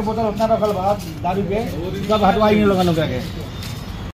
के बोतल उतना रखल बा दारू के सब हटवाई लोगन के